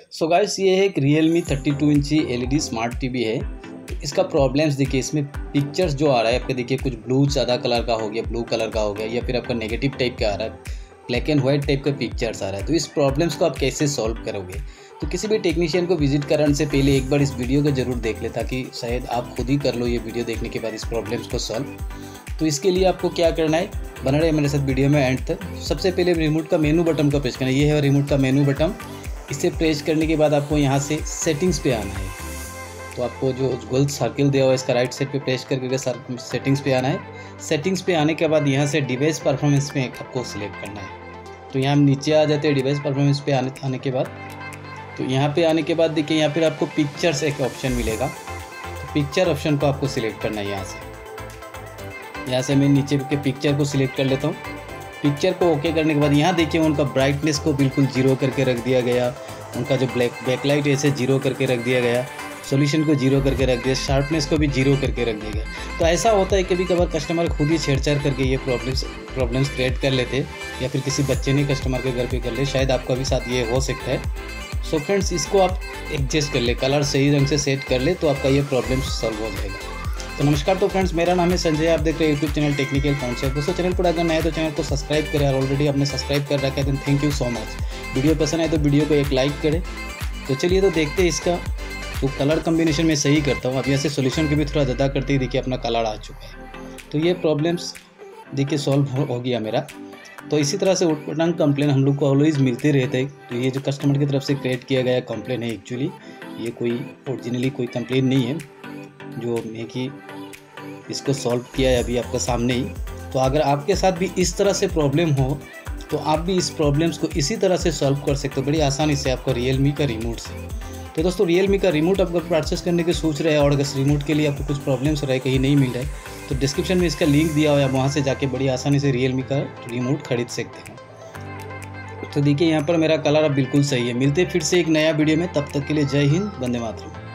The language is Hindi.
सो गाइस, ये एक Realme 32 इंची LED स्मार्ट टीवी है। इसका प्रॉब्लम्स देखिए, इसमें पिक्चर्स जो आ रहा है आपके, देखिए कुछ ब्लू ज़्यादा कलर का हो गया, ब्लू कलर का हो गया, या फिर आपका नेगेटिव टाइप का आ रहा है, ब्लैक एंड वाइट टाइप का पिक्चर्स आ रहा है। तो इस प्रॉब्लम्स को आप कैसे सॉल्व करोगे? तो किसी भी टेक्नीशियन को विजिट करने से पहले एक बार इस वीडियो को ज़रूर देख ले, ताकि शायद आप खुद ही कर लो ये वीडियो देखने के बाद इस प्रॉब्लम्स को सॉल्व। तो इसके लिए आपको क्या करना है, बना रहे मेरे साथ वीडियो में एंड तक। सबसे पहले रिमोट का मेनू बटन का प्रेस करना है। ये है रिमोट का मेनू बटन। इसे प्रेस करने के बाद आपको यहाँ से सेटिंग्स पे आना है। तो आपको जो गोल सर्किल दिया हुआ है इसका राइट साइड पे प्रेस करके सेटिंग्स पे आना है। सेटिंग्स पे आने के बाद यहाँ से डिवाइस परफॉर्मेंस में आपको सिलेक्ट करना है। तो यहाँ हम नीचे आ जाते हैं डिवाइस परफॉर्मेंस पे आने के बाद। तो यहाँ पे आने के बाद देखिए, यहाँ पर आपको पिक्चर्स एक ऑप्शन मिलेगा। तो पिक्चर ऑप्शन को आपको सिलेक्ट करना है। यहाँ से मैं नीचे के पिक्चर को सिलेक्ट कर लेता हूँ। पिक्चर को ओके करने के बाद यहाँ देखिए उनका ब्राइटनेस को बिल्कुल जीरो करके रख दिया गया। उनका जो बैकलाइट ऐसे जीरो करके रख दिया गया। सॉल्यूशन को जीरो करके रख दिया। शार्पनेस को भी जीरो करके रख दिया गया। तो ऐसा होता है कभी कभार कस्टमर खुद ही छेड़छाड़ करके ये प्रॉब्लम्स क्रिएट कर लेते, या फिर किसी बच्चे ने कस्टमर के घर पे कर ले। शायद आपका भी साथ ये हो सकता है। सो फ्रेंड्स, इसको आप एडजस्ट कर ले, कलर सही रंग से सेट कर ले, तो आपका ये प्रॉब्लम सॉल्व हो जाएगा। तो नमस्कार। तो फ्रेंड्स, मेरा नाम है संजय। आप देख रहे हैं यूट्यूब चैनल टेक्निकल कॉन्सेप्ट। दोस्तों, चैनल पर अगर नए तो चैनल को सब्सक्राइब करें, और ऑलरेडी आपने सब्सक्राइब कर रखा है तो thank you so much. Video पसंद आए तो वीडियो को एक लाइक करें। तो चलिए तो देखते हैं इसका तो कलर कम्बिनेशन में सही करता हूँ। अब यहाँ से सोल्यूशन को भी थोड़ा ज़्यादा करते ही देखिए अपना कलर आ चुका है। तो ये प्रॉब्लम्स देखिए सॉल्व हो गया मेरा। तो इसी तरह से उटपटांग कंप्लेन हम लोग को ऑलवेज मिलते रहते हैं। तो ये जो कस्टमर की तरफ से क्रिएट किया गया कंप्लेन है, एक्चुअली ये कोई ओरिजिनली कोई कंप्लेन नहीं है, जो है कि इसको सॉल्व किया है अभी आपके सामने ही। तो अगर आपके साथ भी इस तरह से प्रॉब्लम हो तो आप भी इस प्रॉब्लम्स को इसी तरह से सॉल्व कर सकते हो बड़ी आसानी से आपको Realme का रिमोट से। तो दोस्तों, Realme का रिमोट आपको परचेस करने की सोच रहे हैं, और अगर रिमोट के लिए आपको कुछ प्रॉब्लम्स रहे, कहीं नहीं मिल रहा है, तो डिस्क्रिप्शन में इसका लिंक दिया हुआ है, वहाँ से जाके बड़ी आसानी से Realme का रिमोट खरीद सकते हैं। तो देखिए यहाँ पर मेरा कलर अब बिल्कुल सही है। मिलते फिर से एक नया वीडियो में, तब तक के लिए जय हिंद, वंदे मातरम।